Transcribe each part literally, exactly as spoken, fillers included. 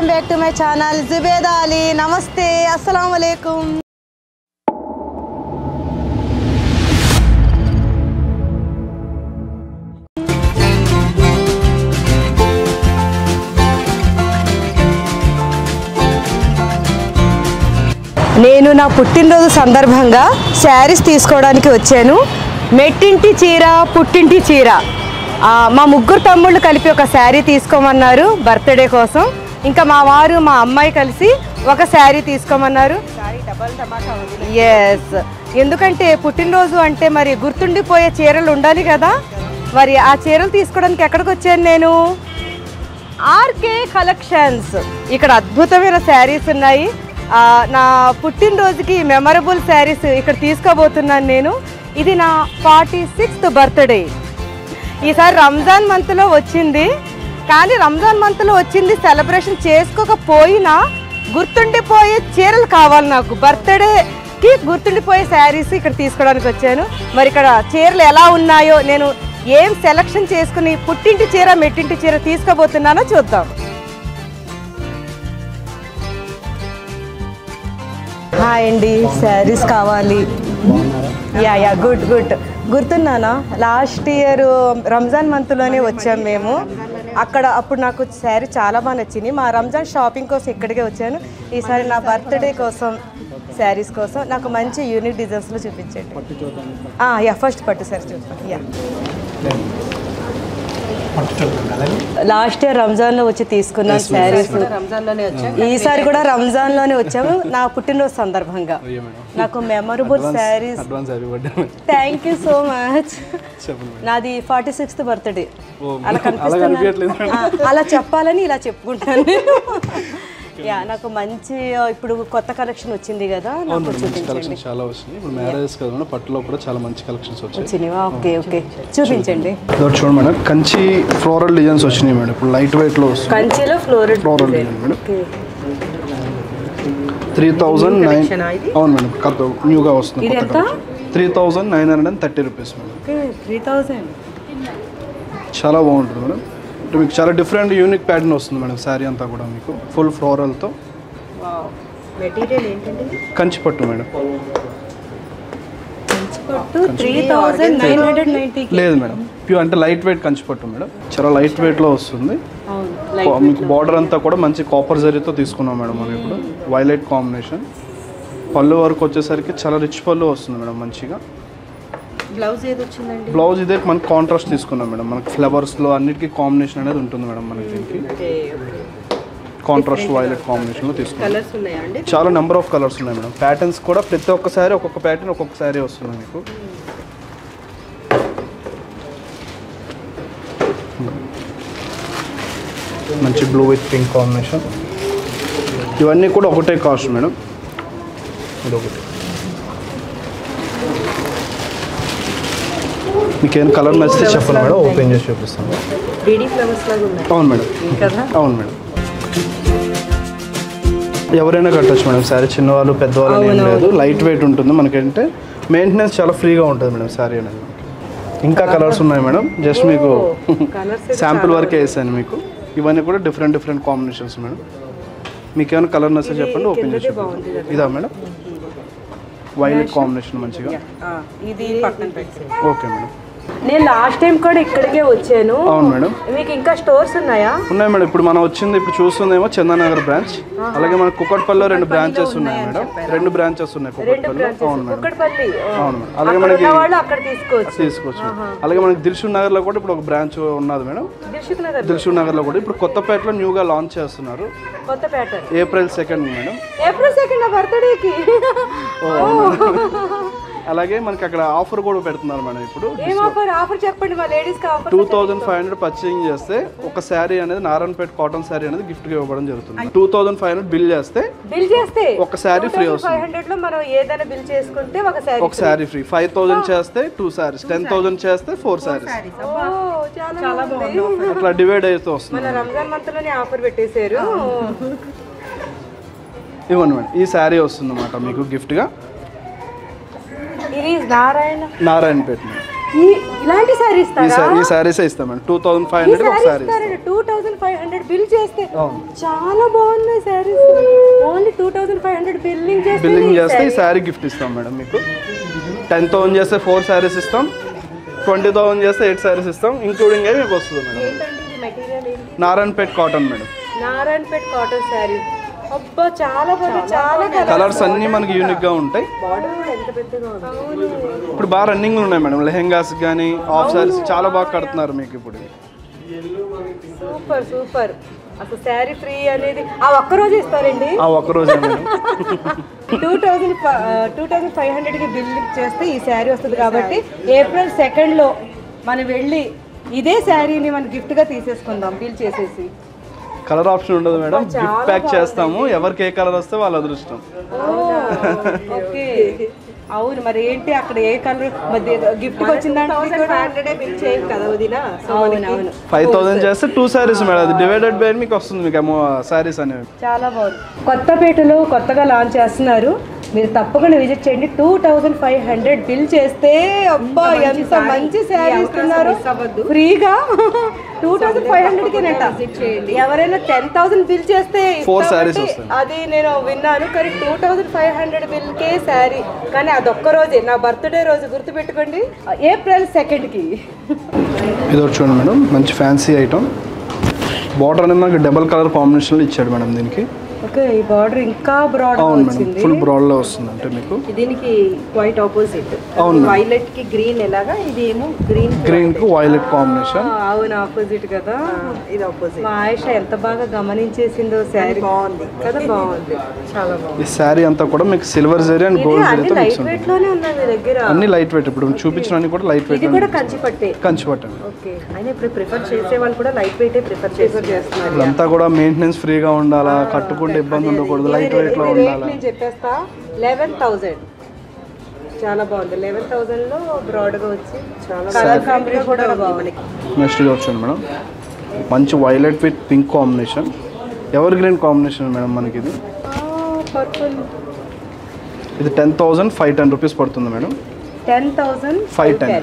Back to my channel Zubeda Ali. నమస్తే, అస్సలాము అలైకుం. నేను నా పుట్టినరోజు సందర్భంగా శారీస్ తీసుకోవడానికి వచ్చాను. మెట్టింటి చీర, పుట్టింటి చీర. మా ముగ్గురు తమ్ముళ్ళు కలిపి ఒక శారీ తీసుకోమన్నారు బర్త్డే కోసం. ఇంకా మా వారు మా అమ్మాయి కలిసి ఒక శారీ తీసుకోమన్నారు. ఎస్, ఎందుకంటే పుట్టినరోజు అంటే మరి గుర్తుండిపోయే చీరలు ఉండాలి కదా. మరి ఆ చీరలు తీసుకోవడానికి ఎక్కడికి వచ్చాను నేను? RK collections. ఇక్కడ అద్భుతమైన శారీస్ ఉన్నాయి. నా పుట్టినరోజుకి మెమరబుల్ శారీస్ ఇక్కడ తీసుకోబోతున్నాను నేను. ఇది నా ఫార్టీ సిక్స్త్ బర్త్డే. ఈసారి రంజాన్ మంత్లో వచ్చింది, కానీ రంజాన్ మంత్లో వచ్చింది సెలబ్రేషన్ చేసుకోకపోయినా గుర్తుండిపోయే చీరలు కావాలి నాకు. బర్త్డేకి గుర్తుండిపోయే శారీస్ ఇక్కడ తీసుకోవడానికి వచ్చాను. మరి ఇక్కడ చీరలు ఎలా ఉన్నాయో, నేను ఏం సెలెక్షన్ చేసుకుని పుట్టింటి చీర మెట్టింటి చీర తీసుకోబోతున్నానో చూద్దాం. హాయ్ అండి, శారీస్ కావాలి. యా యా గుడ్ గుడ్ గుర్తున్నానా? లాస్ట్ ఇయర్ రంజాన్ మంత్లోనే వచ్చాము మేము. అక్కడ అప్పుడు నాకు శారీ చాలా బాగా నచ్చింది. మా రంజాన్ షాపింగ్ కోసం ఇక్కడికే వచ్చాను. ఈసారి నా బర్త్డే కోసం శారీస్ కోసం నాకు మంచి యూనిక్ డిజైన్స్లో చూపించండి. యా ఫస్ట్ పట్టు సారీ చూద్దాం. యా లాస్ట్ ఇయర్ రంజాన్లో వచ్చి తీసుకున్నాను శారీస్. ఈసారి కూడా రంజాన్లోనే వచ్చాము నా పుట్టినరోజు సందర్భంగా. నాకు memorable saris. Thank you so much. నాది ఫార్టీ సిక్స్త్ బర్త్డే. అలా కనిపిస్తుంది, అలా చెప్పాలని ఇలా చెప్పుకుంటాను. యా నాకు మంచి ఇప్పుడు కొత్త కలెక్షన్ వచ్చింది కదా, నాకు చూపించండి. చాలా వచ్చినాయి ఇప్పుడు మ్యారేజెస్ కదా, పట్టులో కూడా చాలా మంచి కలెక్షన్స్ వచ్చాయి. ఓకే ఓకే చూపించండి. చూడండి మేడం, కంచి ఫ్లోరల్ డిజైన్స్ వచ్చినాయి మేడం. ఇప్పుడు లైట్ వెయిట్ లో వస్తుంది. కంచిలో floral floral design madam. Three thousand nine అవును మేడం, కొత్త న్యూగా వస్తుంది. Three thousand nine hundred and thirty rupees madam. Three thousand చాలా బాగుంటుంది మేడం. మీకు చాలా డిఫరెంట్ యూనిక్ ప్యాటర్న్ వస్తుంది మేడం. శారీ అంతా కూడా మీకు ఫుల్ ఫ్లోరల్తో. మెటీరియల్ ఏంటండి? కంచి పట్టు మేడం. లేదు మేడం, ప్యూర్ అంటే లైట్ వెయిట్ కంచి పట్టు మేడం. చాలా లైట్ వెయిట్లో వస్తుంది. మీకు బార్డర్ అంతా కూడా మంచి కాపర్ జరీతో తీసుకున్నాం మేడం మనం. ఇప్పుడు వైలెట్ కాంబినేషన్. పళ్ళు వరకు వచ్చేసరికి చాలా రిచ్ పళ్ళు వస్తుంది మేడం మంచిగా. బ్లౌజ్ ఏది వచ్చిందండి? బ్లౌజ్ ఇదే మనకి కాంట్రాస్ట్ తీసుకున్నాం మేడం. మనకి ఫ్లవర్స్లో అన్నిటికీ కాంబినేషన్ అనేది ఉంటుంది మేడం మనకి. దీనికి కాంట్రాస్ట్ వైలెట్ కాంబినేషన్లో తీసుకున్నాం. చాలా నెంబర్ ఆఫ్ కలర్స్ ఉన్నాయి మేడం. ప్యాటర్న్స్ కూడా ప్రతి ఒక్క శారీ ఒక్కొక్క ప్యాటర్న్ ఒక్కొక్క శారీ వస్తుంది మీకు. మంచి బ్లూ విత్ పింక్ కాంబినేషన్. ఇవన్నీ కూడా ఒకటే కాస్ట్ మేడం. ఇది ఒకటి. మీకు ఏం కలర్ నచ్చితే చెప్పండి మేడం, ఓపెన్ చేసి చూపిస్తాను. అవును మేడం, అవును మేడం. ఎవరైనా కట్టచ్చు మేడం శారీ, చిన్నవాళ్ళు పెద్దవాళ్ళు ఏం లేదు. లైట్ వెయిట్ ఉంటుంది మనకంటే. మెయింటెనెన్స్ చాలా ఫ్రీగా ఉంటుంది మేడం శారీ అనేది. ఇంకా కలర్స్ ఉన్నాయి మేడం, జస్ట్ మీకు శాంపుల్ వరకే వేసాను మీకు. ఇవన్నీ కూడా డిఫరెంట్ డిఫరెంట్ కాంబినేషన్స్ మేడం. మీకు ఏమైనా కలర్ నచ్చితే చెప్పండి, ఓపెన్ చేసి. ఇదా మేడం, వైలెట్ కాంబినేషన్ మంచిగా. Okay madam. నేను లాస్ట్ టైం కూడా ఇక్కడికే వచ్చాను. అవును మేడం. మీకు ఇంకా స్టోర్స్ ఉన్నాయా? ఉన్నాయి మేడం. ఇప్పుడు మనం వచ్చింది ఇప్పుడు చూస్తుందేమో చందానగర్ బ్రాంచ్. అలాగే మన కుక్కట్పల్లిలో రెండు బ్రాంచెస్ ఉన్నాయి మేడం. రెండు బ్రాంచెస్ ఉన్నాయి కుక్కట్పల్లి. అవును మేడం. అవును మేడం. అలాగే మనకి తీసుకోవచ్చు. అలాగే మనకి దిల్షుక్ నగర్ లో కూడా ఇప్పుడు ఒక బ్రాంచ్ ఉన్నది మేడం. దిల్షుక్ నగర్ లో కూడా ఇప్పుడు కొత్తపేటలో న్యూగా లాంచ్ చేస్తున్నారు. April second madam. April second నా బర్త్డేకి. అలాగే మనకి అక్కడ ఆఫర్ కూడా పెడుతున్నారు మేడం. ఇప్పుడు చెప్పండి. Two thousand five hundred purchasing చేస్తే ఒక శారీ అనేది నారాయణపేట కాటన్ శారీ అనేది గిఫ్ట్ గా ఇవ్వడం జరుగుతుంది. Two thousand five hundred bill చేస్తే బిల్ చేస్తే ఒక శారీ ఫ్రీ వస్తుంది. ఒక శారీ ఫ్రీ. ఫైవ్ థౌసండ్ చేస్తే టూ శారీస్, టెన్ థౌసండ్ చేస్తే ఫోర్ శారీస్. అట్లా డివైడ్ అయితే వస్తుంది. ఇవ్వండి మేడం, ఈ శారీ వస్తుంది అన్నమాట మీకు గిఫ్ట్ గా. నారాయణ నారాయణపేట ఈ ఇలాంటి శారీ ఈ ఇస్తారా? సారీ ఈ శారీసే ఇస్తాం madam. Two thousand five hundred ఒక sari two thousand five hundred bill చేస్తే అవును. చాలా బాగున్నాయి saris. Only two thousand five hundred billing చేస్తే బిల్లింగ్ చేస్తే ఈ శారీ గిఫ్ట్ ఇస్తాం మేడం మీకు. టెన్ థౌసండ్ చేస్తే ఫోర్ శారీస్ ఇస్తాం, ట్వంటీ థౌసండ్ చేస్తే ఎయిట్ శారీస్ ఇస్తాం, ఇంక్లూడింగ్ అవి మీకు వస్తుంది మేడం. ఏంటండి ఇది మెటీరియల్ ఏంటి? Narayanpet cotton madam. Narayanpet cotton sari. అబ్బా చాలా బాగుంది, చాలా కలర్స్ అన్నీ మనకి యూనిక్గా ఉంటాయి. బార్డర్ కూడా ఎంత పెద్దగా ఉంది. అవును. ఇప్పుడు బాగా రన్నింగ్లో ఉన్నాయి మేడం. లెహెంగాస్ కానీ ఆఫ్ శారీస్ చాలా బాగా కడుతున్నారు మీకు ఇప్పుడు. Super super. అసలు శారీ ఫ్రీ అనేది ఆ ఒక్క రోజు ఇస్తారండి. ఆ ఒక్క రోజే madam. Two thousand two thousand five హండ్రెడ్కి బిల్ చేస్తే ఈ శారీ వస్తుంది కాబట్టి ఏప్రిల్ సెకండ్లో మనం వెళ్ళి ఇదే శారీని మనం గిఫ్ట్గా తీసేసుకుందాం బిల్ చేసేసి. కలర్ ఆప్షన్ ఉండదు మేడం, గిఫ్ట్ ప్యాక్ చేస్తాము. ఎవరికి ఏ కలర్ వస్తే వాళ్ళ అదృష్టం. ఓకే. అవును, మరి ఏంటి అక్కడ ఏ కలర్ గిఫ్ట్ వచ్చిందంటే ఫైవ్ థౌసండ్ చేస్తే టూ శారీస్ మేడం. అది డివైడెడ్ బై మీకు వస్తుంది మీకు ఏమో శారీస్ అనేవి. చాలా బాగుంది. కొత్తపేటలో కొత్తగా లాంచ్ చేస్తున్నారు, మీరు తప్పకుండా విజిట్ చేయండి. Two thousand five hundred bill చేస్తే అబ్బా ఎంత మంచి శారీ ఇస్తున్నారు ఫ్రీగా. టూ థౌజండ్ ఫైవ్ హండ్రెడ్ కినట ఎవరైనా టెన్ థౌసండ్ బిల్ చేస్తే ఫోర్ శారీస్ వస్తాయి. అది నేను విన్నాను, కానీ two thousand five hundred bill కే శారీ. కానీ అదొక్క రోజే, నా బర్త్డే రోజు గుర్తుపెట్టుకోండి, ఏప్రిల్ సెకండ్ కి. ఇది ఒకటి చూడండి మేడం, మంచి ఫ్యాన్సీ ఐటమ్. బార్డర్ అనేది మనకి డబల్ కలర్ కాంబినేషన్లో ఇచ్చాడు మేడం దీనికి. ఓకే, ఈ బార్డర్ ఇంకా బ్రాడ్ వచ్చింది, ఫుల్ బ్రాడ్ లో వస్తుంది. అంటే మీకు దీనికి క్వైట్ ఆపోజిట్. అవును, వైలెట్ కి గ్రీన్ ఎలాగా, ఇది ఏమో గ్రీన్ గ్రీన్ కు వైలెట్ కాంబినేషన్. అవును, ఆపోజిట్ కదా. ఇది ఆపోజిట్. మా ఆయిష ఎంత బాగా గమనించేసిందో శారీ. బాగుంది కదా, బాగుంది, చాలా బాగుంది. ఈ శారీ అంతా కూడా మీకు సిల్వర్ జరీ అండ్ గోల్డ్ జరీతో మిక్స్ ఉంది. లైట్ లోనే ఉన్నాయి మీ దగ్గర అన్ని లైట్ వెయిట్. ఇప్పుడు చూపించడానికి కూడా లైట్ వెయిట్. ఇది కూడా కంచి పట్టే. కంచి పట్టే. ఓకే, అయినా ఇప్పుడు ప్రిఫర్ చేసే వాళ్ళు కూడా లైట్ వెయిట్ ప్రిఫర్ చేస్తున్నారు. ఇదంతా కూడా మెయింటెనెన్స్ ఫ్రీగా ఉండాలా, కట్టుకుంటే ఇబ్బంది ఉండకూడదు, లైట్ వెయిట్ లో ఉండాలి. నేను చెప్పేస్తా, లెవెన్ థౌసండ్ చాలా బాగుంది. లెవెన్ థౌసండ్ లో బ్రాడ్ గా వచ్చి చాలా కలర్ కాంబినేషన్ కూడా బాగుంది. నెక్స్ట్ ఇది వచ్చింది మేడం, మంచి violet with pink combination, evergreen combination madam మనకి. ఇది పర్పుల్. ఇది ten thousand five ten rupees పడుతుంది madam. Ten thousand five ten.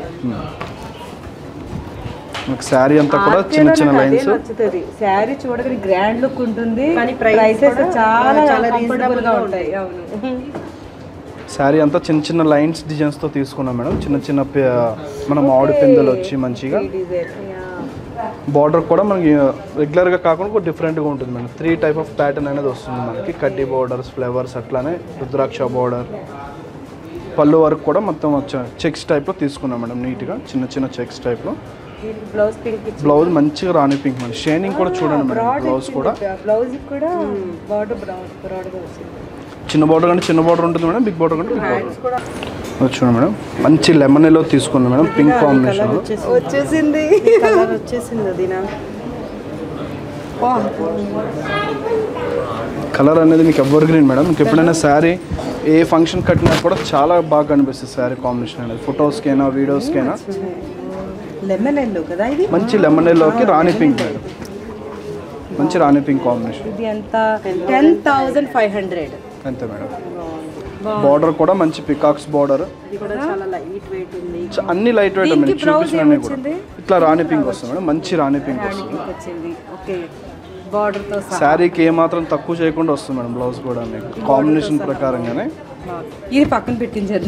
మీకు శారీ అంతా కూడా చిన్న చిన్న లైన్స్. శారీ చూడగానే గ్రాండ్ లుక్ ఉంటుంది, కానీ ప్రైసెస్ చాలా చాలా రీజనబుల్ గా ఉంటాయి. అవును, శారీ అంతా చిన్న చిన్న లైన్స్ డిజైన్స్ తో తీసుకున్నాం మేడం. చిన్న చిన్న మన మామిడి పిందెలు వచ్చి మంచిగా. బార్డర్ కూడా మనకి రెగ్యులర్ గా కాకుండా డిఫరెంట్ గా ఉంటుంది madam. Three type of pattern అనేది వస్తుంది మనకి. కడ్డీ బోర్డర్స్, ఫ్లవర్స్, అట్లానే రుద్రాక్ష బోర్డర్. పళ్ళు వరకు కూడా మొత్తం వచ్చా చెక్స్ టైప్ లో తీసుకున్నాం మేడం, నీట్ గా చిన్న చిన్న చెక్స్ టైప్ లో. బ్లౌజ్ పింక్, బ్లౌజ్ మంచిగా రాణి పింక్ మేడం. షైనింగ్ కూడా చూడండి మేడం. బ్లౌజ్ కూడా బ్లౌజ్ కూడా బార్డర్ బ్రాడ్ గా వచ్చింది. చిన్న బార్డర్ కంటే చిన్న బార్డర్ ఉంటుంది మేడం, బిగ్ బార్డర్ కంటే బిగ్ బార్డర్. చూడండి మేడం, మంచి లెమన్ ఎల్లో తీసుకున్నాం మేడం, పింక్ కాంబినేషన్ లో వచ్చేసింది. కలర్ వచ్చేసింది అది నా కలర్ అనేది మీకు ఎవర్ గ్రీన్ మేడం. మీకు ఎప్పుడైనా శారీ ఏ ఫంక్షన్ కట్టినా కూడా చాలా బాగా కనిపిస్తుంది శారీ కాంబినేషన్ అనేది. ఫొటోస్కైనా వీడియోస్కైనా. లెమన్ ఎల్లో కదా ఇది, మంచి లెమన్ ఎల్లోకి రాణి పింక్ మేడం, మంచి రాణి పింక్ కాంబినేషన్. ఇది ఎంత టెన్ థౌసండ్ ఫైవ్ హండ్రెడ్ అంతే మేడం. బార్డర్ కూడా మంచి పికాక్స్ బార్డర్, అన్ని లైట్ వెయిట్ మేడం. చూపించిన కూడా ఇట్లా రాణి పింక్ వస్తుంది మేడం, మంచి రాణి పింక్ వస్తుంది. శారీకి ఏ మాత్రం తక్కువ చేయకుండా వస్తుంది మేడం. బ్లౌజ్ కూడా మీకు కాంబినేషన్ ప్రకారంగానే. ఇది పక్కన పెట్టించారు,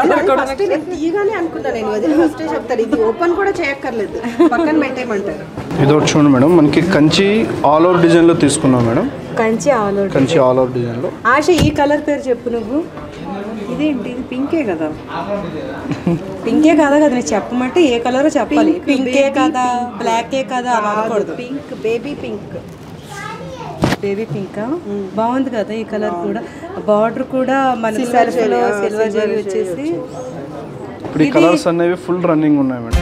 ఇది ఓపెన్ కూడా చేయక్కర్లేదు, పక్కన పెట్టేయమంటారు. ఇది ఒకటి చూడండి మేడం, మనకి కంచి ఆల్ ఓవర్ డిజైన్ లో తీసుకున్నాం మేడం. Kanchi all over, Kanchi all over design లో. ఆశ ఈ కలర్ పేరు చెప్పు నువ్వు. ఇదేంటి, ఇది పింకే కదా? పింకే కదా కదా నేను చెప్పమంటే ఏ కలర్ చెప్పాలి. పింకే కదా, బ్లాకే కదా అలా అనకూడదు. Pink, baby pink. Baby pink బాగుంది కదా ఈ కలర్ కూడా. బార్డర్ కూడా మన సెల్ఫ్ లో సిల్వర్ జరీ వచ్చేసి. ఇప్పుడు ఈ కలర్స్ అనేవి ఫుల్ రన్నింగ్ ఉన్నాయి మేడం.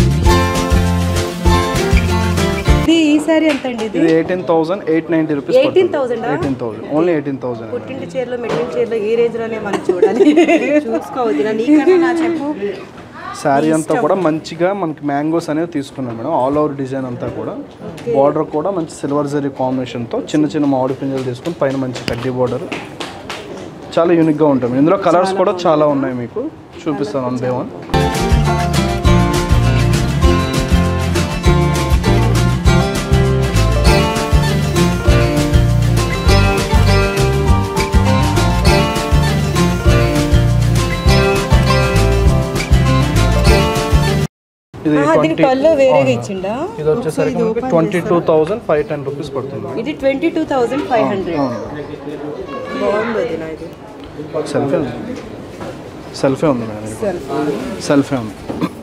ఇది ఈ సారీ ఎంత అండి? ఇది eighteen thousand eight ninety rupees. Eighteen thousand eighteen thousand only eighteen thousand. పుట్టింటి చీరలో మెట్టిన చీరలో ఈ రేంజ్ లోనే మనం చూడాలి, చూసుకోవద్దు. నీకన్నా చెప్పు. శారీ అంతా కూడా మంచిగా మనకి మ్యాంగోస్ అనేవి తీసుకున్నాం మేడం. ఆల్ ఓవర్ డిజైన్ అంతా కూడా. బార్డర్ కూడా మంచి సిల్వర్ జరీ కాంబినేషన్తో చిన్న చిన్న మామిడి పింజలు తీసుకుని పైన మంచి కడ్డీ బార్డర్. చాలా యూనిక్గా ఉంటుంది. ఇందులో కలర్స్ కూడా చాలా ఉన్నాయి, మీకు చూపిస్తాను వన్ బై వన్. ఇది దీనికి పళ్ళు వేరేగా ఇచ్చిండా? ఇది వచ్చేసరికి twenty two thousand five ten rupees పడుతుంది. ఇది twenty two thousand five hundred. బాగుంది వదినా ఇది. సెల్ఫే ఉంది, సెల్ఫే ఉంది మేడం, సెల్ఫే ఉంది.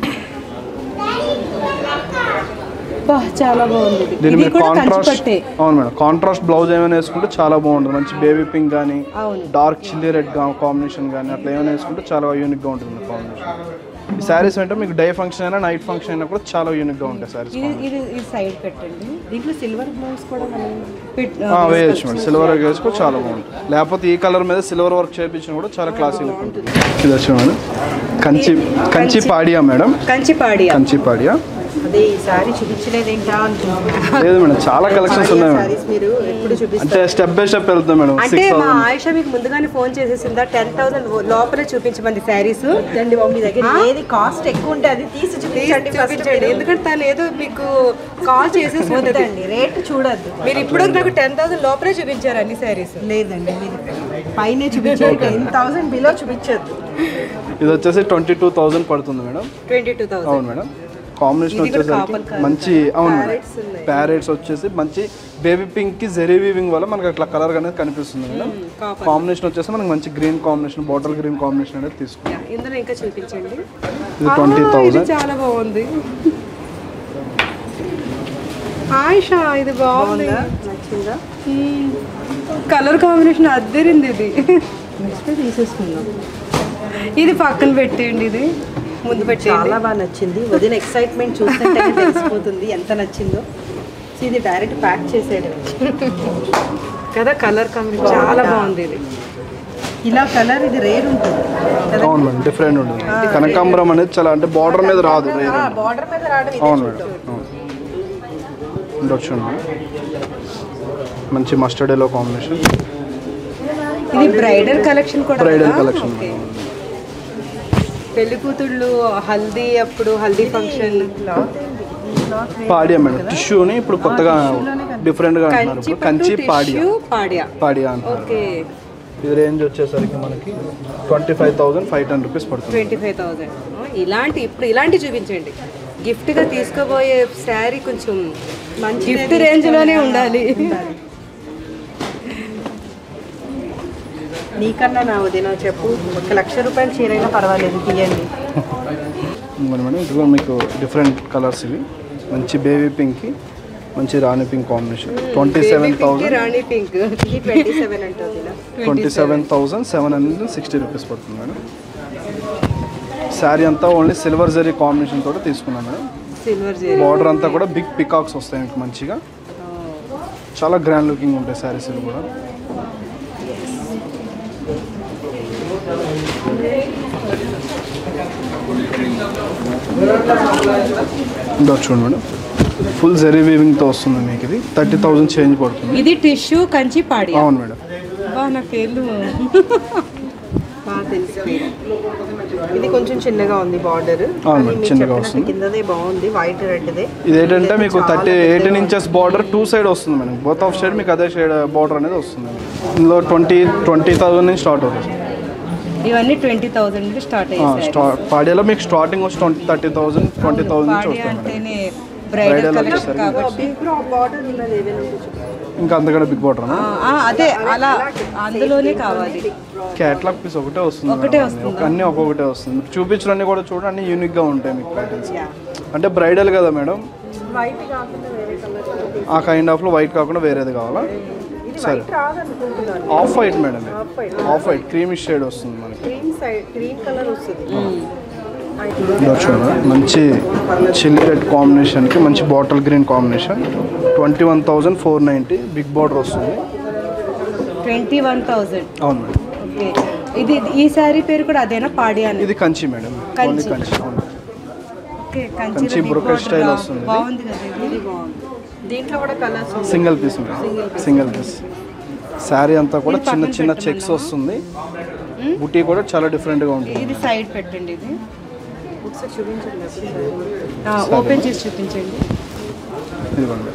చాలా బాగుంది. దీని మీద కాంట్రాస్ట్, అవును మేడం, కాంట్రాస్ట్ బ్లౌజ్ ఏమైనా వేసుకుంటే చాలా బాగుంటుంది. మంచి బేబీ పింక్ కానీ డార్క్ చిల్లీ రెడ్ కాంబినేషన్ కానీ అట్లా ఏమైనా వేసుకుంటే చాలా యూనిక్గా ఉంటుంది కాంబినేషన్. ఈ శారీస్ అంటే మీకు డే ఫంక్షన్ అయినా నైట్ ఫంక్షన్ అయినా కూడా చాలా యూనిక్గా ఉంటాయి శారీస్. ఇది సైడ్ పెట్టండి. దీంట్లో సిల్వర్ బ్లౌజ్ కూడా వేయచ్చు మేడం, సిల్వర్ వర్క్ వేసుకో చాలా బాగుంటుంది. లేకపోతే ఈ కలర్ మీద సిల్వర్ వర్క్ చేయించిన కూడా చాలా క్లాసీ లుక్ ఉంటుంది. ఇది వచ్చి మేడం కంచి కంచి పాడియా మేడం, కంచి పాడియా కంచి పాడియా. అదే ఈ సారీ చూపించలేదు ఏంటా అనుకుంటున్నా. లేదు మేడం, చాలా కలెక్షన్స్ ఉన్నాయి మేడం. మీరు ఎప్పుడు చూపిస్తారు అంటే స్టెప్ బై స్టెప్ వెళ్తాం మేడం. అంటే మా ఆయిష మీకు ముందుగానే ఫోన్ చేసేసిందా టెన్ థౌసండ్ లోపలే చూపించమంది శారీస్. మీ దగ్గర ఏది కాస్ట్ ఎక్కువ ఉంటే అది తీసి చూపించండి చూపించండి. ఎందుకంటే తను ఏదో మీకు కాల్ చేసేసి రేట్ చూడద్దు. మీరు ఇప్పుడు నాకు టెన్ థౌసండ్ లోపలే చూపించారు అన్ని శారీస్. లేదండి మీరు పైన చూపించారు, టెన్ థౌసండ్ బిలో చూపించద్దు. ఇది వచ్చేసి ట్వంటీ టూ థౌసండ్ పడుతుంది మేడం. ట్వంటీ టూ థౌసండ్ అవును మేడం. కాంబినేషన్ వచ్చేసరికి మంచి, అవును ప్యారెట్స్ వచ్చేసి మంచి బేబీ పింక్ కి జెరీ వీవింగ్ వల్ల మనకి అట్లా కలర్ అనేది కనిపిస్తుంది మేడం. కాంబినేషన్ వచ్చేసి మనకి మంచి green combination, bottle green combination అనేది తీసుకుంటాం. ఇందులో ఇంకా చూపించండి. ఇది ట్వంటీ థౌసండ్. చాలా బాగుంది ఆయిష, ఇది బాగుంది, నచ్చిందా? కలర్ కాంబినేషన్ అద్దరింది. ఇది నెక్స్ట్ తీసేసుకుందాం. ఇది పక్కన పెట్టేయండి, ఇది ముందు పెట్టి. చాలా బాగా నచ్చింది వదిన, ఎక్సైట్మెంట్ చూస్తుంటే తెలిసిపోతుంది ఎంత నచ్చిందో. ఇది డైరెక్ట్ ప్యాక్ చేసేయడం కదా. కలర్ కాంబినేషన్ చాలా బాగుంది. ఇది ఇలా కలర్ ఇది రేర్ ఉంటుంది. అవును మేడం, డిఫరెంట్ ఉంటుంది. కనకాంబరం అనేది చాలా అంటే బార్డర్ మీద రాదు, బార్డర్ మీద రావడం. అవును మేడం. ఉండొచ్చు మంచి మస్టర్డ్ ఎల్లో కాంబినేషన్. ఇది బ్రైడల్ కలెక్షన్ కూడా, బ్రైడల్ కలెక్షన్. పెళ్లి కూతుళ్ళు హల్దీ అప్పుడు, హల్దీ ఫంక్షన్ పాడియా మేడం. టిష్యూని ఇప్పుడు కొత్తగా డిఫరెంట్గా అంటున్నారు ఇప్పుడు, కంచి పాడియా. పాడియా పాడియా అంటారు. ఇది రేంజ్ వచ్చేసరికి మనకి twenty five thousand five ten rupees పడుతుంది. Twenty five thousand. ఇలాంటి ఇప్పుడు ఇలాంటి చూపించండి. గిఫ్ట్గా తీసుకోబోయే శారీ కొంచెం మంచి గిఫ్ట్ రేంజ్లోనే ఉండాలి. నీకన్నా నా వదిన చెప్పు, ఒక లక్ష రూపాయలు చీరైనా పర్వాలేదు తీయండి. మేడం ఇందులో మీకు డిఫరెంట్ కలర్స్ ఇవి. మంచి బేబీ పింక్, మంచి rani pink combination. Twenty seven thousand rani pink twenty seven అంటే twenty seven thousand seven hundred sixty rupees పడుతుంది మేడం. శారీ అంతా ఓన్లీ సిల్వర్ జరీ కాంబినేషన్ తోటి తీసుకున్నాం మేడం. సిల్వర్ జరీ బార్డర్ అంతా కూడా బిగ్ పికాక్స్ వస్తాయి మీకు మంచిగా, చాలా గ్రాండ్ లుకింగ్ ఉంటాయి శారీస్ కూడా. చూడండి మేడం, ఫుల్ జరీ వీవింగ్ తో వస్తుంది మీకు. ఇది థర్టీ థౌసండ్ చేంజ్ పడుతుంది. ఇది టిష్యూ కంచి పాడి. అవును మేడం. నా పేర్లు ఇది కొంచెం చిన్నగా ఉంది బార్డర్. అవును మేడం, చిన్నగా వస్తుంది. కిందదే బాగుంది, వైట్ రెడ్ దే. ఇది ఏంటంటే మీకు thirty eighteen inches border two side వస్తుంది మేడం. బోత్ ఆఫ్ సైడ్ మీకు అదే షేడ్ బార్డర్ అనేది వస్తుంది. ఇందులో ట్వంటీ ట్వంటీ థౌసండ్ నుంచి స్టార్ట్ అవుతుంది. ఇవన్నీ ట్వంటీ థౌసండ్ నుంచి స్టార్ట్ అయ్యాయి. పాడియాలో మీకు స్టార్టింగ్ వచ్చి twenty thirty thousand twenty thousand నుంచి వస్తుంది. బ్రైడల్ కలెక్షన్ కాబట్టి ఇంకా అంతకంటే బిగ్ బార్డర్ అదే అలా అందులోనే కావాలి. క్యాట్లాగ్ పీస్ ఒకటే వస్తుంది, ఒకటే వస్తుంది, అన్నీ ఒక్కొక్కటే వస్తుంది. చూపించడానికి కూడా చూడండి, అన్ని యూనిక్ గా ఉంటాయి మీకు ప్యాటర్న్స్. అంటే బ్రైడల్ కదా మేడం, ఆ కైండ్ ఆఫ్ లో వైట్ కాకుండా వేరేది కావాలా? సరే, off white madam, off white creamish shade వస్తుంది మనకి. చూడండి, మంచి చిల్లీ రెడ్ కాంబినేషన్కి మంచి bottle green combination. Twenty one thousand four ninety big border వస్తుంది. ట్వంటీ వన్ థౌజండ్ అవును మేడం. ఇది ఈ శారీ పేరు కూడా అదేనా? పాడి అని. ఇది Kanchi madam, only Kanchi. Okay, Kanchi brocade style వస్తుంది. బాగుంది కదా, ఇది బాగుంది. దీంట్లో కూడా colours single piece madam, single piece. Sari అంతా కూడా చిన్న చిన్న చెక్స్ వస్తుంది. బుటీ కూడా చాలా డిఫరెంట్గా ఉంటుంది. ఇది సైడ్ పెట్టండి, ఇది చూపించండి, ఓపెన్ చేసి చూపించండి. ఇదిగోండి,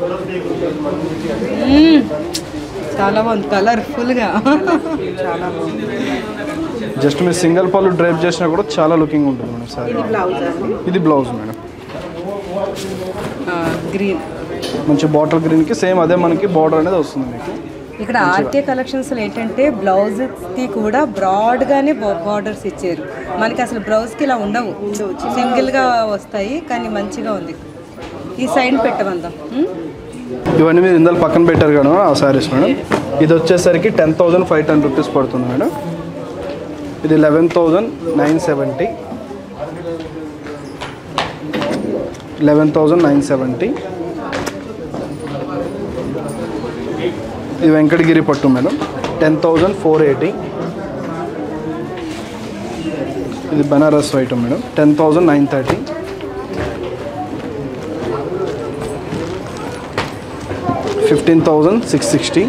చాలా బాగుంది, కలర్ఫుల్గా చాలా బాగుంది. జస్ట్ మీరు సింగిల్ పళ్ళు డ్రైప్ చేసినా కూడా చాలా లుకింగ్ ఉంటుంది మేడం. సారీ ఇది బ్లౌజ్, ఇది బ్లౌజ్ మేడం. గ్రీన్, మంచి బాటిల్ గ్రీన్కి సేమ్ అదే మనకి బార్డర్ అనేది వస్తుంది మీకు. ఇక్కడ ఆర్కే కలెక్షన్స్లో ఏంటంటే బ్లౌజ్కి కూడా బ్రాడ్గానే బార్డర్స్ ఇచ్చారు. మనకి అసలు బ్లౌజ్కి ఇలా ఉండవు, సింగిల్గా వస్తాయి, కానీ మంచిగా ఉంది. ఈ సైడ్ పెట్టమందాం. ఇవన్నీ మీరు ఇందులో పక్కన పెట్టారు కదా ఆ శారీస్ మేడం. ఇది వచ్చేసరికి ten thousand five ten rupees పడుతుంది మేడం. ఇది eleven thousand nine seventy eleven thousand nine seventy ఇది వెంకటగిరి పట్టు madam, ten thousand four eighty. ఇది Banaras item madam, ten thousand nine thirty. Fifteen thousand six sixty.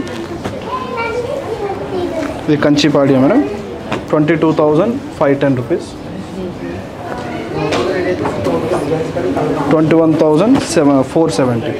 ఇది కంచిపాడి madam, twenty two thousand five ten rupees. Twenty one thousand seven four seventy.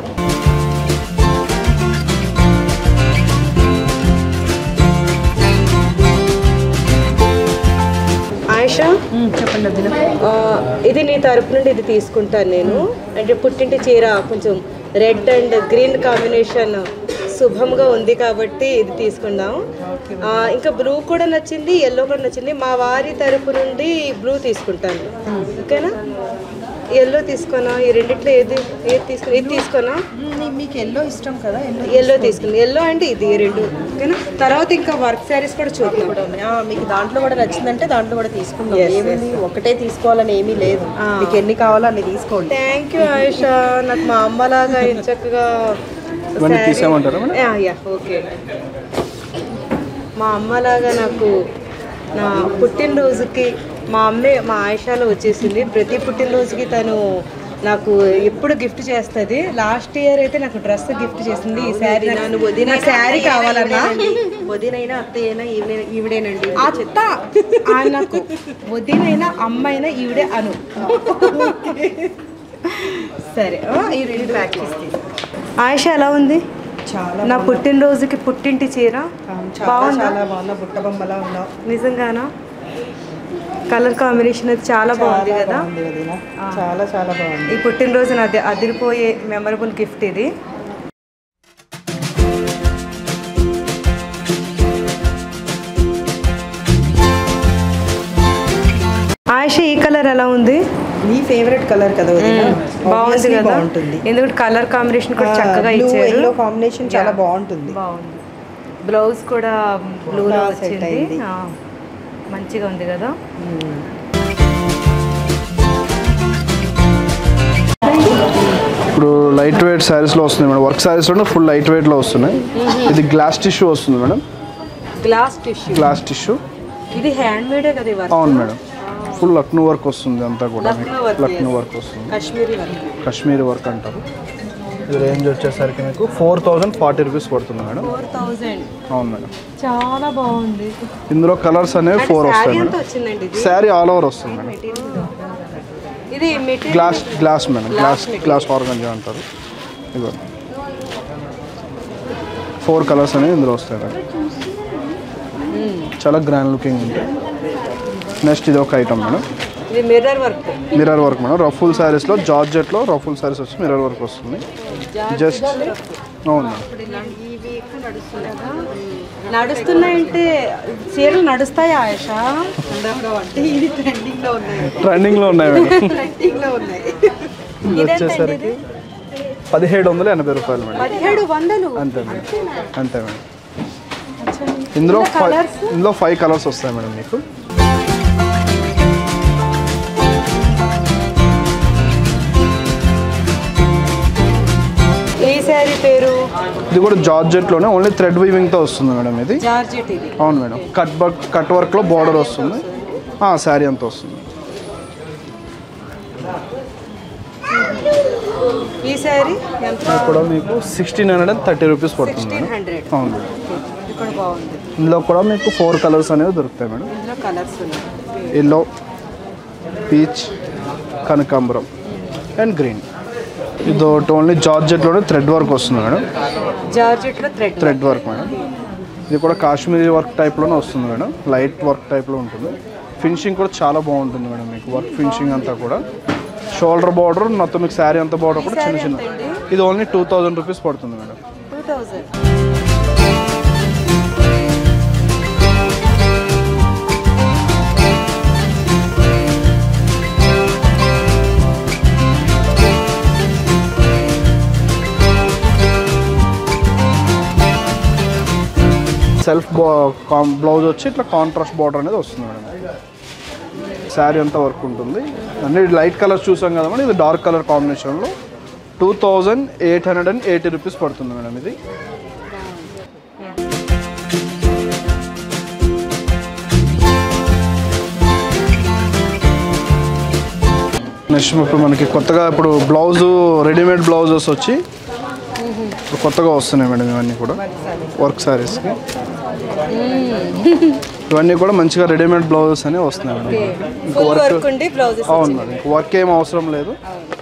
Ayesha, చెప్పండి వదిన. ఇది నీ తరపు నుండి ఇది తీసుకుంటాను నేను. అంటే పుట్టింటి చీర కొంచెం రెడ్ అండ్ గ్రీన్ కాంబినేషన్ శుభంగా ఉంది కాబట్టి ఇది తీసుకుందాం. ఇంకా బ్లూ కూడా నచ్చింది, ఎల్లో కూడా నచ్చింది. మా వారి తరపు నుండి బ్లూ తీసుకుంటాను, ఓకేనా? ఎల్లో తీసుకోనా? ఈ రెండిట్లో ఏది ఏది తీసుకుని ఇది తీసుకోనా? మీకు ఎల్లో ఇష్టం కదా, ఎల్లో తీసుకుంది. ఎల్లో అండ్ ఇది రెండు, ఓకేనా? తర్వాత ఇంకా వర్క్ శారీస్ కూడా చూద్దాం. మీకు దాంట్లో కూడా నచ్చిందంటే దాంట్లో కూడా తీసుకుందాం. ఏమైంది, ఒకటే తీసుకోవాలని ఏమీ లేదు, మీకు ఎన్ని కావాలో అన్ని తీసుకోండి. Thank you Ayesha. నాకు మా అమ్మలాగా చక్కగా ఓకే, మా అమ్మలాగా నాకు నా పుట్టినరోజుకి మా అమ్మే మా ఆయిషాలో వచ్చేసింది. ప్రతి పుట్టినరోజుకి తను నాకు ఎప్పుడు గిఫ్ట్ చేస్తుంది. లాస్ట్ ఇయర్ అయితే నాకు డ్రెస్ గిఫ్ట్ చేసింది. ఈ శారీ నన్ను వదిన శారీ కావాలన్నా వదినైనా అత్తయ్యైనా ఈవిడే ఈవిడేనండి. అత్త నాకు వదినైనా అమ్మైనా ఈవిడే అను. సరే, ఈ రెండు ప్యాక్ చేస్తే. ఆయిషా ఎలా ఉంది? చాలా నా పుట్టినరోజుకి పుట్టింటి చీర బాగుంది, చాలా బాగున్నా, బుట్ట బొమ్మలా ఉన్నావు. నిజంగానా? కలర్ కాంబినేషన్ అది చాలా బాగుంది కదా, చాలా చాలా బాగుంది. ఈ పుట్టినరోజు నాది అదిరిపోయే మెమరబుల్ గిఫ్ట్ ఇది. ఆయిషా, ఈ కలర్ ఎలా ఉంది? నీ ఫేవరెట్ కలర్ కదా, బాగుంది కదా, బాగుంటుంది. ఎందుకంటే కలర్ కాంబినేషన్ కూడా చక్కగా ఇచ్చారు. ఎల్లో కాంబినేషన్ చాలా బాగుంటుంది. బాగుంది. బ్లౌజ్ కూడా బ్లూలో వచ్చింది, మంచిగా ఉంది కదా. ఇప్పుడు లైట్ వెయిట్ శారీస్లో వస్తుంది మేడం. వర్క్ శారీస్లో ఫుల్ లైట్ వెయిట్లో వస్తున్నాయి. ఇది గ్లాస్ టిష్యూ వస్తుంది madam, glass tissue. Glass tissue ఇది హ్యాండ్ మేడే కదా? అవును మేడం, ఫుల్ లక్నో వర్క్ వస్తుంది అంతా కూడా. లక్నో వర్క్ వస్తుంది, కాశ్మీరీ వర్క్, కాశ్మీరీ వర్క్ అంటారు. ఇది రేంజ్ వచ్చేసరికి మీకు ఫోర్ థౌజండ్ ఫార్టీ రూపీస్ పడుతుంది మేడం. ఫోర్ థౌజండ్ అవును మేడం, చాలా బాగుంది. ఇందులో కలర్స్ అనేవి ఫోర్ వస్తాయి మేడం. వచ్చిందండి శారీ ఆల్ ఓవర్ వస్తుంది మేడం. ఇది material glass glass madam, glass glass organza అంటారు. ఇదిగో ఫోర్ కలర్స్ అనేవి ఇందులో వస్తాయి మేడం. చాలా గ్రాండ్ లుకింగ్ ఉంటుంది. నెక్స్ట్ ఇది ఒక ఐటమ్ మేడం, ఇది mirror work. Mirror work madam, ruffle శారీస్లో జార్జెట్లో రఫుల్ శారీస్ వచ్చి మిర్రర్ వర్క్ వస్తుంది. జస్ట్ అవును మేడం. నడుస్తున్నాయంటే చీరలు నడుస్తాయా ఆయిషా? ఇది ట్రెండింగ్ లో ఉన్నాయి, ట్రెండింగ్లో ఉన్నాయి మేడం. ట్రెండింగ్ లో ఉన్నాయి. ఇది వచ్చేసరికి పదిహేడు వందల ఎనభై రూపాయలు మేడం. పదిహేడు వందలు అంతే మేడం, అంతే మేడం. ఇందులో ఫైవ్ ఇందులో ఫైవ్ కలర్స్ వస్తాయి మేడం మీకు. ఈ శారీ పేరు ఇది కూడా జార్జెట్లోనే ఓన్లీ థ్రెడ్ వీవింగ్తో వస్తుంది మేడం. ఇది జార్జెట్. ఇది అవును మేడం, కట్ వర్క్ కట్ వర్క్లో బార్డర్ వస్తుంది. శారీ అంతా వస్తుంది. ఈ శారీ ఎంత? కూడా మీకు sixteen hundred and thirty rupees పడుతుంది మేడం. హండ్రెడ్. అవును మేడం, ఇది కూడా బాగుంది. ఇందులో కూడా మీకు ఫోర్ కలర్స్ అనేవి దొరుకుతాయి మేడం. ఇందులో కలర్స్ ఉన్నాయి, ఎల్లో, పీచ్, కనకాంబరం అండ్ గ్రీన్. ఇది ఓన్లీ జార్జెట్లోనే థ్రెడ్ వర్క్ వస్తుంది మేడం. జార్జెట్లో థ్రెడ్ థ్రెడ్ వర్క్ మేడం. ఇది కూడా కాశ్మీరీ వర్క్ టైప్లోనే వస్తుంది మేడం, లైట్ వర్క్ టైప్లో ఉంటుంది. ఫినిషింగ్ కూడా చాలా బాగుంటుంది మేడం మీకు. వర్క్ ఫినిషింగ్ అంతా కూడా షోల్డర్ బార్డర్ మొత్తం మీకు శారీ అంత బార్డర్ కూడా చిన్న చిన్న. ఇది ఓన్లీ టూ థౌజండ్ రూపీస్ పడుతుంది madam. Two thousand self blouse వచ్చి ఇట్లా కాంట్రాస్ట్ బార్డర్ అనేది వస్తుంది మేడం. శారీ అంతా వర్క్ ఉంటుంది. అన్ని లైట్ కలర్స్ చూసాం కదా మేడం, ఇది డార్క్ కలర్ కాంబినేషన్లో two thousand eight hundred and eighty rupees పడుతుంది మేడం. ఇది నెక్స్ట్ ఇప్పుడు మనకి కొత్తగా ఇప్పుడు బ్లౌజు రెడీమేడ్ బ్లౌజెస్ వచ్చి కొత్తగా వస్తున్నాయి మేడం. ఇవన్నీ కూడా వర్క్ శారీస్కి ఇవన్నీ కూడా మంచిగా రెడీమేడ్ బ్లౌజెస్ అనేవి వస్తున్నాయి మేడం. ఇంకా వర్క్ అవును మేడం, ఇంకా వర్క్ ఏం అవసరం లేదు.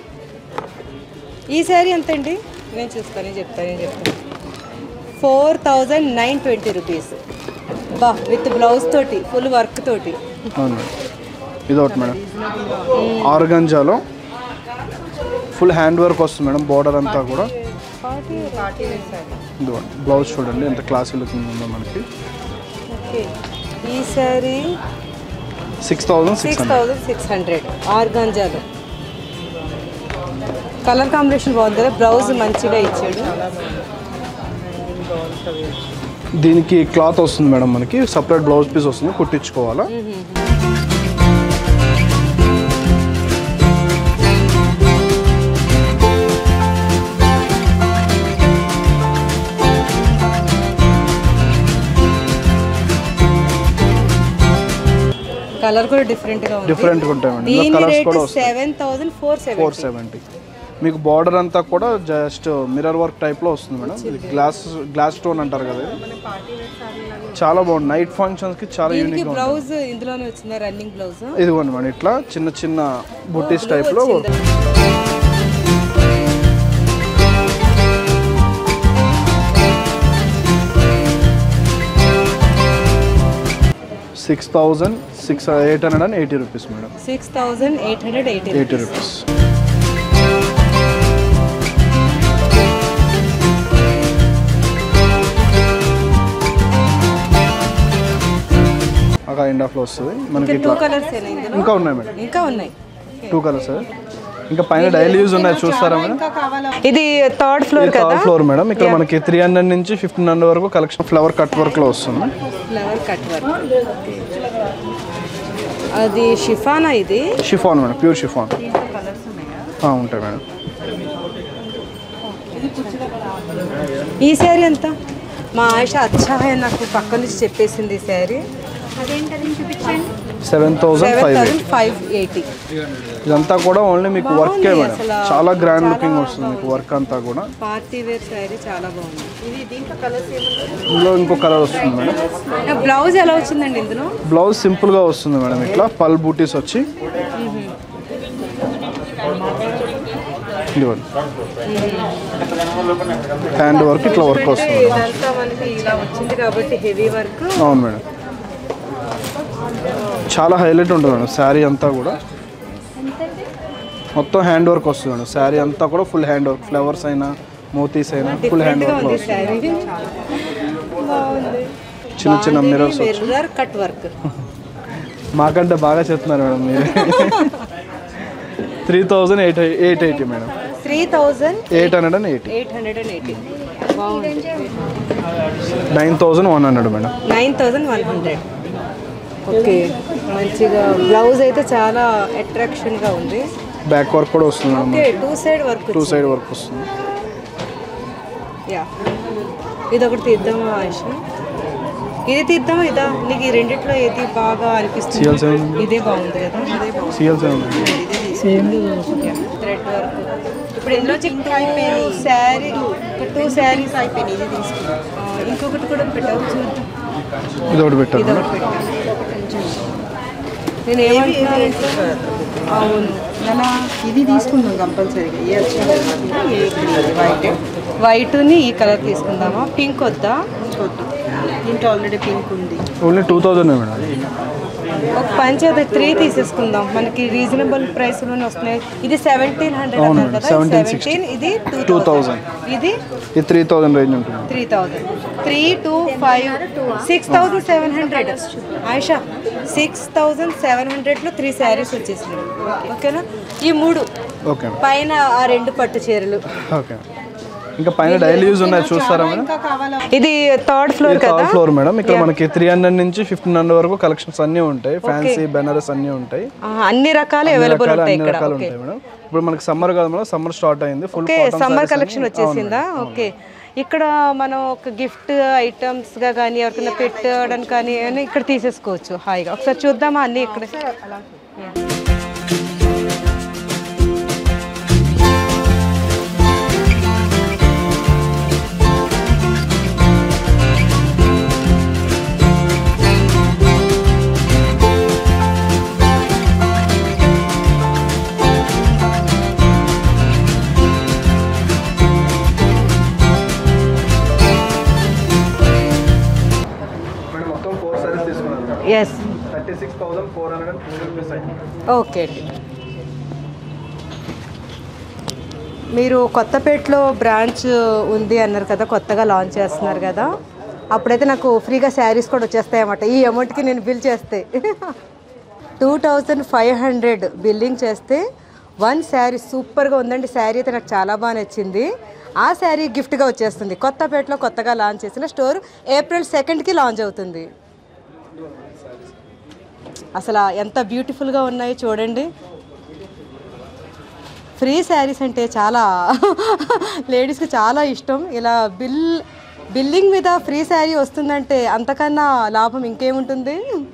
ఈ శారీ ఎంత అండి? నేను చూస్తాను చెప్తాను నేను చెప్తాను four thousand nine twenty rupees బా విత్ బ్లౌజ్ తోటి ఫుల్ వర్క్ తోటి. అవును మేడం, ఇది ఒకటి మేడం. ఆర్గంజాలో ఫుల్ హ్యాండ్ వర్క్ వస్తుంది మేడం. బార్డర్ అంతా కూడా ఇదిగోండి. బ్లౌజ్ చూడండి ఎంత క్లాసీ లుకింగ్ ఉందో మనకి. ఈ sari six thousand six thousand six hundred ఆర్గాంజాలో. కలర్ కాంబినేషన్ బాగుంది కదా, బ్లౌజ్ మంచిగా ఇచ్చాడు. దీనికి క్లాత్ వస్తుంది మేడం, మనకి సపరేట్ బ్లౌజ్ పీస్ వస్తుంది, కుట్టించుకోవాలా. కలర్ కూడా డిఫరెంట్ గా ఉంది. డిఫరెంట్ గా ఉంటాయి మేడం. కలర్స్ కూడా వస్తాయి. Seven thousand four four seventy. మీకు బార్డర్ అంతా కూడా జస్ట్ మిర్రర్ వర్క్ టైప్ లో వస్తుంది మేడం. ఇది గ్లాస్ గ్లాస్ స్టోన్ అంటారు కదా, చాలా బాగుంది. నైట్ ఫంక్షన్స్ కి చాలా యూనిక్ గా ఉంది. బ్లౌజ్ ఇందులోనే వచ్చింది రన్నింగ్ బ్లౌజ్. ఇదిగోండి మేడం, ఇట్లా చిన్న చిన్న బుట్టీస్ టైప్ లో. Six thousand six eight hundred and eighty rupees madam. Six thousand eight hundred eighty eighty rupees. ఆ కైండ్ ఆఫ్ లో వస్తుంది మనకి. టూ కలర్స్ ఇంకా ఉన్నాయి మేడం, ఇంకా ఉన్నాయి టూ కలర్స్. ఇంకా పైన డైలీ యూజ్ ఉన్నాయి, చూస్తారా మేడం? ఇది థర్డ్ ఫ్లోర్ కదా? Third floor madam. ఇక్కడ మనకి త్రీ హండ్రెడ్ నుంచి ఫిఫ్టీన్ హండ్రెడ్ వరకు కలెక్షన్ ఫ్లవర్ కట్ వర్క్ లో వస్తుంది. Flower cut work. అది షిఫానా? ఇది షిఫాన్ మేడం, ప్యూర్ షిఫాన్ ఉంటాయి మేడం. ఈ శారీ ఎంత? మా ఆయుష అచ్చా నాకు పక్క నుంచి చెప్పేసింది ఈ sari. Seven thousand five five eighty. ఇదంతా కూడా ఓన్లీ మీకు వర్కే మేడం. చాలా గ్రాండ్ లుకింగ్ వస్తుంది మీకు వర్క్ అంతా కూడా. పార్టీ వేర్ శారీ చాలా బాగుంది. ఇది దీంట్లో కలర్స్ ఇందులో ఇంకో కలర్ వస్తుంది మేడం. బ్లౌజ్ ఎలా వచ్చిందండి ఇందులో? బ్లౌజ్ సింపుల్ గా వస్తుంది మేడం. ఇట్లా పల్ బూటీస్ వచ్చి హ్యాండ్ వర్క్ ఇట్లా వర్క్ వస్తుంది. ఇదంతా మనకి ఇలా వచ్చింది కాబట్టి హెవీ వర్క్. అవును మేడం, చాలా హైలైట్ ఉంటుంది మేడం. శారీ అంతా కూడా మొత్తం హ్యాండ్ వర్క్ వస్తుంది మేడం. శారీ అంతా కూడా ఫుల్ హ్యాండ్ వర్క్, ఫ్లవర్స్ అయినా మోతీస్ అయినా ఫుల్ హ్యాండ్ వర్క్ లో వస్తుంది. చిన్న చిన్న మిర్రర్స్ మిర్రర్ కట్ వర్క్. మాకంటే బాగా చెప్తున్నారు మేడం మీరు. Three thousand eight eight eighty madam. Three thousand eight hundred and eighty eight hundred and eighty బాగుంది. Nine thousand one hundred madam. Nine thousand one hundred. Okay, మంచిగా blouse అయితే చాలా అట్రాక్షన్గా ఉంది. బ్యాక్ వర్క్ కూడా వస్తుంది madam. Okay, two side work. Two side work వస్తుంది. Yeah, ఇది ఒకటి తీద్దామా ఆయుష్? ఇది తీద్దామా ఇదా? నీకు ఈ రెండిట్లో ఏది బాగా అనిపిస్తుంది? ఇదే బాగుంది కదా? అదే బాగుంది. CL seven thread work. ఇప్పుడు ఇందులో శారీ టూ శారీస్ అయిపోయినాయి. ఇది తీసుకున్నాం. ఇంకొకటి కూడా పెట్టావు చూద్దాం. ఇది ఒకటి పెట్టాను. ఇది ఒకటి పెట్టాను. నేను ఏమంటున్నానంటే అవును అలా ఇది తీసుకుందాం కంపల్సరీగా. వైట్ వైట్ని ఈ కలర్ తీసుకుందామా? పింక్ వద్దా? దీంట్లో ఆల్రెడీ పింక్ ఉంది. Only two thousand madam. ఒక పంచ అది త్రీ తీసేసుకుందాం, మనకి రీజనబుల్ ప్రైస్ లోనే వస్తున్నాయి. ఇది సెవెంటీన్ హండ్రెడ్ అన్నారు కదా, సెవెంటీన్, ఇది టూ థౌసండ్, ఇది ఇది త్రీ థౌసండ్ రేంజ్ ఉంటుంది. Three thousand three two five six thousand seven hundred Ayesha six thousand seven హండ్రెడ్లో త్రీ శారీస్ వచ్చేసినాయి. ఓకేనా, ఈ మూడు ఓకే పైన ఆ రెండు పట్టు చీరలు. ఓకే, ఇంకా పైన డైలీ యూజ్ ఉన్నాయి చూస్తారా మేడం? ఇది థర్డ్ ఫ్లోర్ కదా? Third floor madam. ఇక్కడ మనకి త్రీ హండ్రెడ్ నుంచి ఫిఫ్టీన్ హండ్రెడ్ వరకు కలెక్షన్స్ అన్ని ఉంటాయి. ఫ్యాన్సీ బెనారస్ అన్ని ఉంటాయి, అన్ని రకాలు అవైలబుల్ ఉంటాయి ఇక్కడ. ఉంటాయి మేడం. ఇప్పుడు మనకి సమ్మర్ కాదు మేడం, సమ్మర్ స్టార్ట్ అయింది, ఫుల్ సమ్మర్ కలెక్షన్ వచ్చేసిందా? ఓకే, ఇక్కడ మనం ఒక గిఫ్ట్ ఐటమ్స్ గా కానీ ఎవరికైనా పెట్టడానికి కానీ ఇక్కడ తీసేసుకోవచ్చు హాయిగా. ఒకసారి చూద్దామా అన్ని ఇక్కడ? Yes, thirty six thousand four hundred and four rupees అయింది. ఓకే అండి. మీరు కొత్తపేటలో బ్రాంచ్ ఉంది అన్నారు కదా, కొత్తగా లాంచ్ చేస్తున్నారు కదా, అప్పుడైతే నాకు ఫ్రీగా శారీస్ కూడా వచ్చేస్తాయి అన్నమాట ఈ అమౌంట్కి నేను బిల్ చేస్తే. Two thousand five hundred billing చేస్తే వన్ శారీ సూపర్గా ఉందండి. శారీ అయితే నాకు చాలా బాగా నచ్చింది. ఆ శారీ గిఫ్ట్గా వచ్చేస్తుంది. కొత్తపేటలో కొత్తగా లాంచ్ చేసిన స్టోర్ ఏప్రిల్ సెకండ్కి లాంచ్ అవుతుంది. అసలు ఎంత బ్యూటిఫుల్గా ఉన్నాయో చూడండి. ఫ్రీ శారీస్ అంటే చాలా లేడీస్కి చాలా ఇష్టం. ఇలా బిల్ బిల్లింగ్ మీద ఫ్రీ శారీ వస్తుందంటే అంతకన్నా లాభం ఇంకేముంటుంది?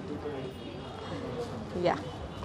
యా,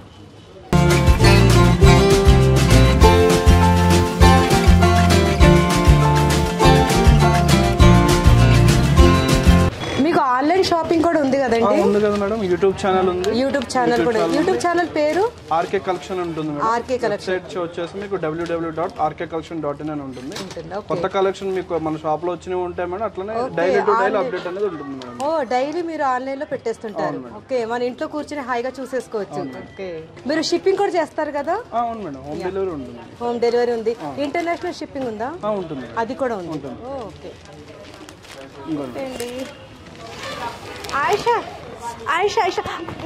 మీకు ఆన్లైన్ షాపింగ్ కూడా ఉంది కదండి? ఉంది కదా మేడం, యూట్యూబ్ ఛానల్ ఉంది. యూట్యూబ్ ఛానల్ కూడా, యూట్యూబ్ ఛానల్ పేరు ఆర్కే కలెక్షన్ ఉంటుంది మేడం. ఆర్కే కలెక్షన్ వెబ్సైట్ వచ్చేసి మీకు WWW dot RK collection dot in అని ఉంటుంది. కొత్త కలెక్షన్ మీకు మన షాప్ లో వచ్చినవి ఉంటాయి మేడం. అట్లనే డైలీ టు డైలీ అప్డేట్ అనేది ఉంటుంది మేడం. ఓ, డైలీ మీరు ఆన్లైన్ లో పెట్టేస్తుంటారు. ఓకే, మన ఇంట్లో కూర్చొని హాయిగా చూసేసుకోవచ్చు. ఓకే, మీరు షిప్పింగ్ కూడా చేస్తారు కదా? అవును మేడం, హోమ్ డెలివరీ ఉంటుంది. హోమ్ డెలివరీ ఉంది. ఇంటర్నేషనల్ షిప్పింగ్ ఉందా? ఉంటుంది, అది కూడా ఉంది. ఓకే అండి. ఆయిషా ఆయిషా ఆయిషా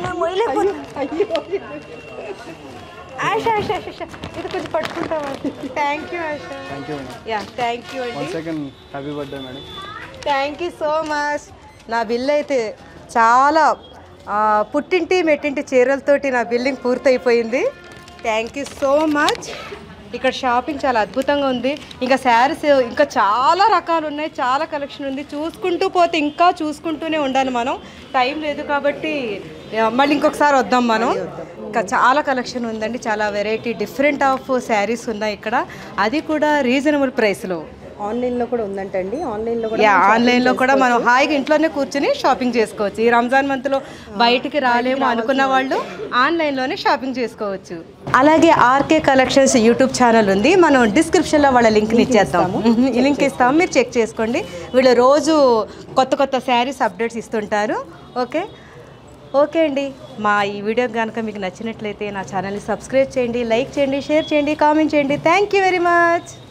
ఆయిషా ఆయిషా ఆయిషా ఇది కొంచెం పట్టుకుంటావా? Thank you Ayesha. Thank you madam. Yeah, thank you అండి. One second, happy birthday madam. Thank you so much. నా బిల్ అయితే చాలా పుట్టింటి మెట్టింటి చీరలతోటి నా బిల్లింగ్ పూర్తయిపోయింది. Thank you so much. ఇక్కడ షాపింగ్ చాలా అద్భుతంగా ఉంది. ఇంకా శారీస్ ఇంకా చాలా రకాలు ఉన్నాయి, చాలా కలెక్షన్ ఉంది. చూసుకుంటూ పోతే ఇంకా చూసుకుంటూనే ఉండాలి మనం, టైం లేదు కాబట్టి మళ్ళీ ఇంకొకసారి వద్దాం మనం. ఇంకా చాలా కలెక్షన్ ఉందండి, చాలా వెరైటీ డిఫరెంట్ ఆఫ్ శారీస్ ఉన్నాయి ఇక్కడ, అది కూడా రీజనబుల్ ప్రైస్లో. ఆన్లైన్లో కూడా ఉందంటండి. ఆన్లైన్లో కూడా యా, ఆన్లైన్లో కూడా మనం హాయిగా ఇంట్లోనే కూర్చొని షాపింగ్ చేసుకోవచ్చు. ఈ రంజాన్ మంత్లో బయటికి రాలేము అనుకున్న వాళ్ళు ఆన్లైన్లోనే షాపింగ్ చేసుకోవచ్చు. అలాగే ఆర్కే కలెక్షన్స్ యూట్యూబ్ ఛానల్ ఉంది, మనం డిస్క్రిప్షన్లో వాళ్ళ లింక్ని ఇచ్చేస్తాము. ఈ లింక్ ఇస్తాము, మీరు చెక్ చేసుకోండి. వీళ్ళు రోజు కొత్త కొత్త శారీస్ అప్డేట్స్ ఇస్తుంటారు. ఓకే ఓకే అండి, మా ఈ వీడియో కనుక మీకు నచ్చినట్లయితే నా ఛానల్ని సబ్స్క్రైబ్ చేయండి, లైక్ చేయండి, షేర్ చేయండి, కామెంట్ చేయండి. Thank you very much.